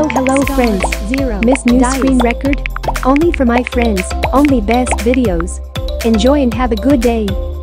Hello friends. Miss new screen record? Only for my friends, only best videos. Enjoy and have a good day.